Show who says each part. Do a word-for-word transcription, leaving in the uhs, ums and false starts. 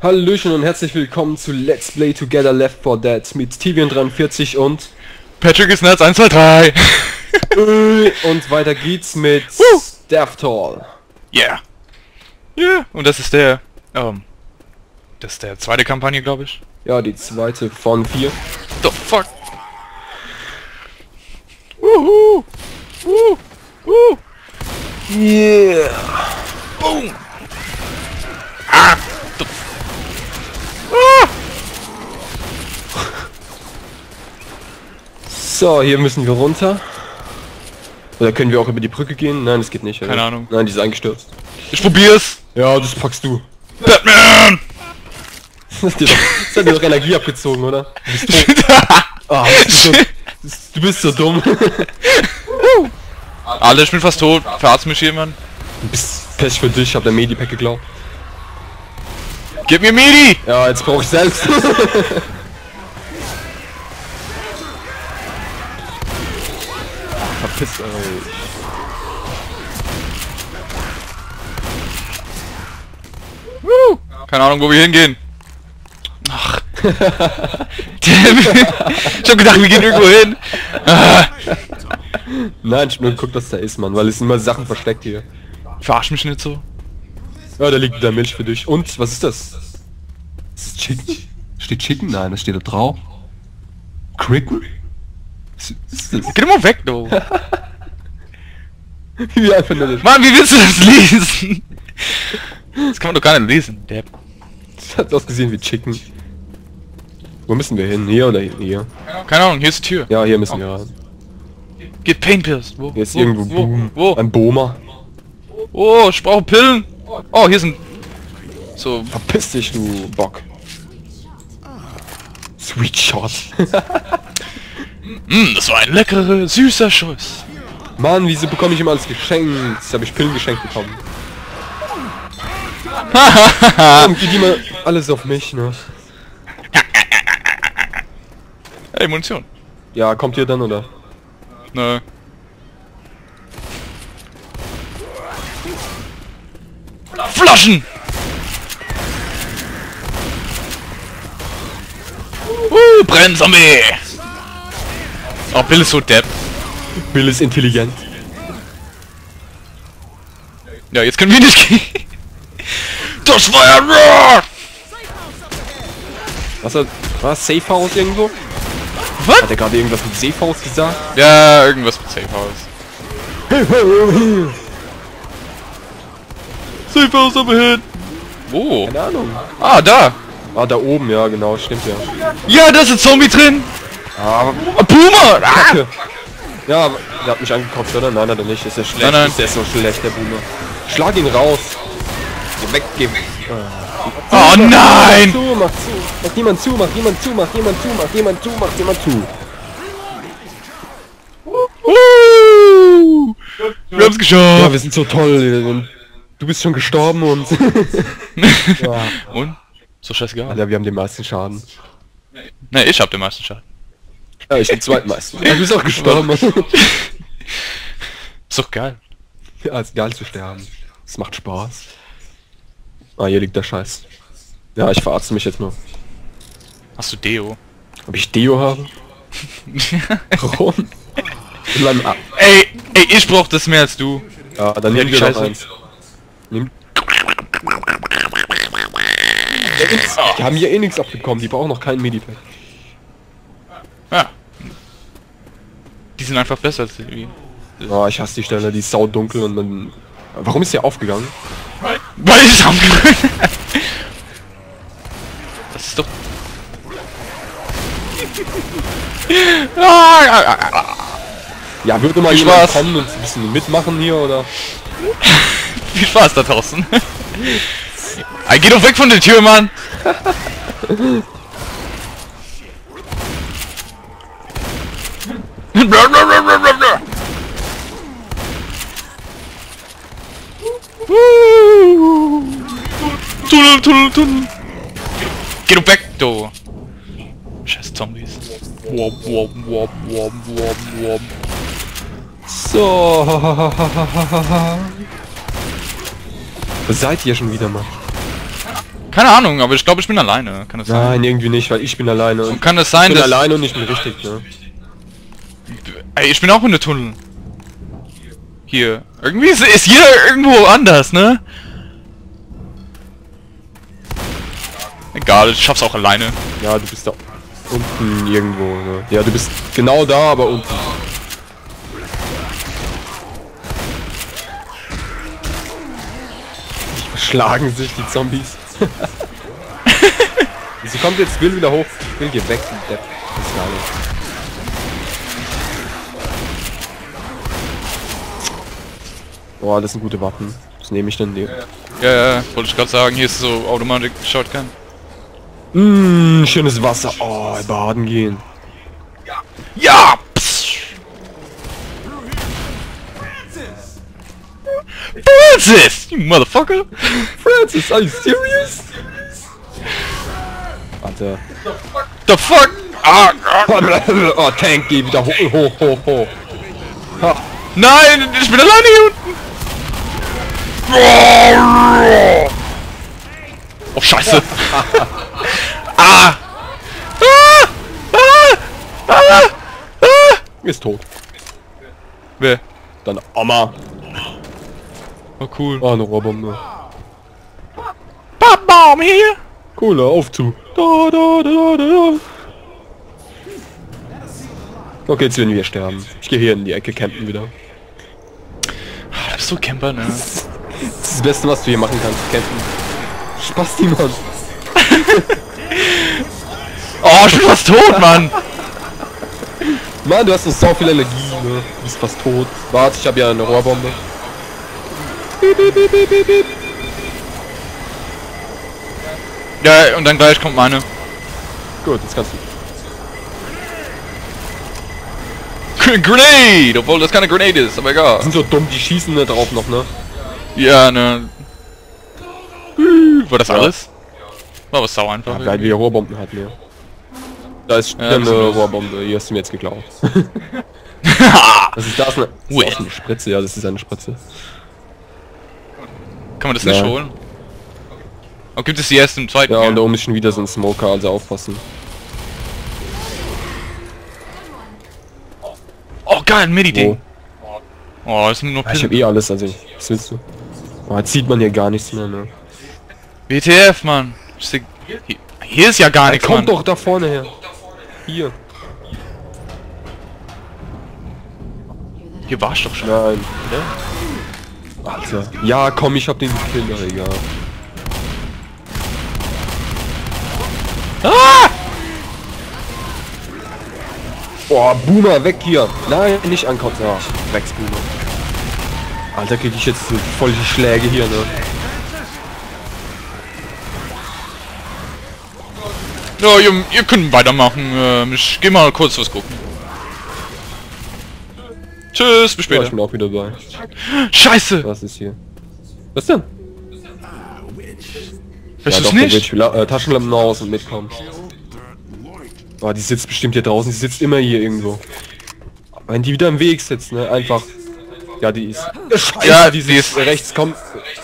Speaker 1: Hallöchen und herzlich willkommen zu Let's Play Together Left four Dead mit Tivian dreiundvierzig und
Speaker 2: Patrick ist Nerds eins zwei drei.
Speaker 1: und weiter geht's mit Deathtoll.
Speaker 2: Yeah. Yeah. Und das ist der, ähm, das ist der zweite Kampagne, glaube ich.
Speaker 1: Ja, die zweite von vier.
Speaker 2: The fuck? Wuhu! Wuhu! Wuhu!
Speaker 1: Yeah!
Speaker 2: Boom! Ah! Du. Ah!
Speaker 1: So, hier müssen wir runter. Oder können wir auch über die Brücke gehen? Nein, das geht nicht. Oder?
Speaker 2: Keine Ahnung.
Speaker 1: Nein, die ist eingestürzt.
Speaker 2: Ich probier's!
Speaker 1: Ja, das packst du.
Speaker 2: Batman!
Speaker 1: Das hat dir doch, das hat dir doch Energie abgezogen, oder? Du bist tot. Ah, du, bist so, du bist so dumm.
Speaker 2: Alter, ich bin fast tot. Verarztet mich jemand?
Speaker 1: Du bist Pech für dich, ich hab der Medipack geglaubt.
Speaker 2: Gib mir Medi!
Speaker 1: Ja, jetzt brauche ich selbst. Verpisst euch.
Speaker 2: Woo! Keine Ahnung, wo wir hingehen. Ach. Damn. Ich hab gedacht, wir gehen irgendwo hin. Ah.
Speaker 1: Nein, ich hab nur geguckt, was da ist, Mann, weil es sind immer Sachen versteckt hier.
Speaker 2: Verarsch mich nicht so.
Speaker 1: Ja, da liegt da Milch für dich. Und, was ist das? Das ist Chicken? Steht Chicken? Nein, das steht da drauf. Cricken? Was ist das?
Speaker 2: Geh doch mal weg, du.
Speaker 1: Wie einfach nur das.
Speaker 2: Mann, wie willst du das lesen? Das kann man doch gar nicht lesen, Depp.
Speaker 1: Das hat ausgesehen wie Chicken. Wo müssen wir hin? Hier oder hier?
Speaker 2: Keine Ahnung, hier ist die Tür.
Speaker 1: Ja, hier müssen wir rein.
Speaker 2: Geht Pain Pills. Wo?
Speaker 1: Hier ist
Speaker 2: wo,
Speaker 1: irgendwo
Speaker 2: wo,
Speaker 1: Boom.
Speaker 2: wo?
Speaker 1: Ein Boma.
Speaker 2: Oh, ich brauche Pillen. Oh, hier sind... So...
Speaker 1: Verpiss dich, du Bock. Sweet Shot.
Speaker 2: Mmm, das war ein leckerer, süßer Schuss.
Speaker 1: Mann, wieso bekomme ich immer alles geschenkt? Jetzt habe ich Pillen geschenkt bekommen. Warum geht immer alles auf mich, ne?
Speaker 2: Hey, Munition.
Speaker 1: Ja, kommt ihr dann, oder?
Speaker 2: Nö. Flaschen! Uh, Brennzombie! Oh, Bill ist so depp.
Speaker 1: Bill ist intelligent.
Speaker 2: Ja, jetzt können wir nicht gehen. Das war ja nur!
Speaker 1: Was hat... Was? Safe House irgendwo?
Speaker 2: Was?
Speaker 1: Hat er gerade irgendwas mit Safe House gesagt?
Speaker 2: Ja, irgendwas mit Safe House. Safe House aber hin! Wo?
Speaker 1: Keine Ahnung.
Speaker 2: Ah, da!
Speaker 1: Ah, da oben, ja, genau, stimmt ja.
Speaker 2: Ja, da ist ein Zombie drin!
Speaker 1: Ah,
Speaker 2: Oh, Boomer! Ah!
Speaker 1: Kacke. Ja, aber der hat mich angekopft, oder? Nein, hat er nicht. Ist der schlecht?
Speaker 2: Nein, nein.
Speaker 1: Ist der so schlecht, der Boomer? Schlag ihn raus! Geh weg, geh weg.
Speaker 2: Oh
Speaker 1: Mach
Speaker 2: nein!
Speaker 1: zu, mach zu! Mach jemand zu, mach jemand zu, mach jemand zu, mach jemand zu, mach jemand zu!
Speaker 2: Uh, wir haben's geschafft!
Speaker 1: Ja, wir sind so toll. Und du bist schon gestorben und... ja.
Speaker 2: Und? So scheißegal.
Speaker 1: Alter, wir haben den meisten Schaden.
Speaker 2: Ne, ich hab den meisten Schaden.
Speaker 1: Ja, ich den zweitmeisten. Ja, du bist auch gestorben.
Speaker 2: Ist doch geil.
Speaker 1: Ja, ist geil zu sterben. Es macht Spaß. Ah, hier liegt der Scheiß. Ja, ich verarzte mich jetzt nur.
Speaker 2: Hast du Deo?
Speaker 1: Ob ich Deo habe? Warum? In meinem A
Speaker 2: ey, ey, ich brauch das mehr als du.
Speaker 1: ja, dann
Speaker 2: Ja,
Speaker 1: nimm
Speaker 2: die
Speaker 1: dir noch
Speaker 2: Scheiße.
Speaker 1: eins. Nimm. Die haben hier eh nichts abbekommen, die brauchen noch keinen Medipack.
Speaker 2: Ja. Die sind einfach besser als die.
Speaker 1: Oh, ich hasse die Stelle, die ist saudunkel und man... Warum ist der aufgegangen?
Speaker 2: Weil ich es aufgehört. Das ist doch...
Speaker 1: Ja, würde mal
Speaker 2: Viel
Speaker 1: jemand
Speaker 2: Spaß.
Speaker 1: kommen und ein bisschen mitmachen hier, oder?
Speaker 2: Viel Spaß da draußen. Ey, geh doch weg von der Tür, Mann! Tunnel, Tunnel, Tunnel! Geh doch weg, du! Scheiß Zombies. Wop, wop, wop, wop, wop, wop.
Speaker 1: So. Wo seid ihr schon wieder mal?
Speaker 2: Keine Ahnung, aber ich glaube, ich bin alleine. Kann das sein?
Speaker 1: Nein, irgendwie nicht, weil ich bin alleine.
Speaker 2: Und kann es sein,
Speaker 1: ich bin
Speaker 2: dass...
Speaker 1: alleine und ich bin richtig, ne?
Speaker 2: Ey, ich bin auch in der Tunnel. Hier. Irgendwie ist, ist jeder irgendwo anders, ne? Egal, ich schaff's auch alleine.
Speaker 1: Ja, du bist da unten irgendwo, ne? Ja, du bist genau da, aber unten. Die verschlagen sich, die Zombies. Sie kommt jetzt, will wieder hoch. Will geh weg, die Depp. Das ist gar nicht. Boah, das sind gute Waffen. Das nehme ich dann.
Speaker 2: Ja, ja, wollte ich gerade sagen, hier ist so Automatic Shotgun.
Speaker 1: Mmh, schönes Wasser. Oh, baden gehen.
Speaker 2: Ja! Psst. Francis! You motherfucker!
Speaker 1: Francis, are you serious? Warte.
Speaker 2: The fuck? Ah, ah.
Speaker 1: Oh, Tank, geh wieder hoch, hoch, hoch, hoch. Ha.
Speaker 2: Nein, ich bin alleine hier unten! Oh, scheiße! ah. Ah. Ah. Ah. Ah.
Speaker 1: Ist tot.
Speaker 2: Wer?
Speaker 1: Dann Oma.
Speaker 2: Oh, cool.
Speaker 1: Oh, eine Rohrbombe.
Speaker 2: Baum hier!
Speaker 1: Cool, auf zu. Da, da, da, da. Okay, jetzt werden wir sterben. Ich gehe hier in die Ecke campen wieder.
Speaker 2: Ah, das ist so Camper, ne?
Speaker 1: Das ist das Beste, was du hier machen kannst, campen. Spaß, die Mann.
Speaker 2: Oh, ich bin fast tot, Mann!
Speaker 1: Mann, du hast noch so viel Energie, ne? Du bist fast tot. Warte, ich habe ja eine Rohrbombe. Piep, piep, piep, piep, piep, piep.
Speaker 2: Ja, und dann gleich kommt meine.
Speaker 1: Gut, jetzt kannst du.
Speaker 2: Grenade! Obwohl das keine Grenade ist, aber
Speaker 1: Die
Speaker 2: egal.
Speaker 1: sind so dumm, die schießen da drauf noch, ne?
Speaker 2: Ja, ne. War das alles? War was sau einfach.
Speaker 1: Ja, weil wir Rohrbomben hatten, ja. Da ist
Speaker 2: Ja,
Speaker 1: ja, eine
Speaker 2: das ist-
Speaker 1: Rohrbombe, die hast du mir jetzt geklaut. Das ist, da ist eine, das
Speaker 2: Ui.
Speaker 1: ist auch eine Spritze, ja, das ist eine Spritze.
Speaker 2: Kann man das nicht
Speaker 1: Ja.
Speaker 2: holen? Oh, gibt es die erst im zweiten?
Speaker 1: Ja,
Speaker 2: gell?
Speaker 1: und da oben ist schon wieder so ein Smoker, also aufpassen.
Speaker 2: Oh, geil, ein Midi-Ding.
Speaker 1: Wo?
Speaker 2: Oh, das sind nur
Speaker 1: Ja, ich hab
Speaker 2: Pillen.
Speaker 1: eh alles, also, was willst du? Oh, jetzt sieht man hier gar nichts mehr, ne?
Speaker 2: W T F, Mann. Ich seh- Hier, hier ist ja gar
Speaker 1: Er
Speaker 2: nichts,
Speaker 1: kommt
Speaker 2: Mann.
Speaker 1: doch da vorne her. Hier.
Speaker 2: Hier war ich doch schon.
Speaker 1: Nein. Alter. Ja, komm, ich hab den gekillt, aber egal.
Speaker 2: Ah!
Speaker 1: Boah, Boomer, weg hier. Nein, nicht ankotzen. Ja, Drecksboomer. Alter, krieg ich jetzt so voll die Schläge hier, ne?
Speaker 2: Ja, ihr, ihr könnt weitermachen. Ähm, ich geh mal kurz was gucken. Tschüss, bis
Speaker 1: Ja,
Speaker 2: später.
Speaker 1: ich bin auch wieder bei.
Speaker 2: Scheiße!
Speaker 1: Was ist hier? Was denn?
Speaker 2: Weißt
Speaker 1: Ja,
Speaker 2: du's
Speaker 1: doch, der
Speaker 2: nicht?
Speaker 1: Witch will äh, Taschenlampen aus und mitkommen. Boah, die sitzt bestimmt hier draußen. Die sitzt immer hier irgendwo. Wenn die wieder im Weg sitzt, ne? Einfach. Ja, die ist. Scheiße,
Speaker 2: Ja,
Speaker 1: die
Speaker 2: die
Speaker 1: ist
Speaker 2: ist-
Speaker 1: rechts. Komm.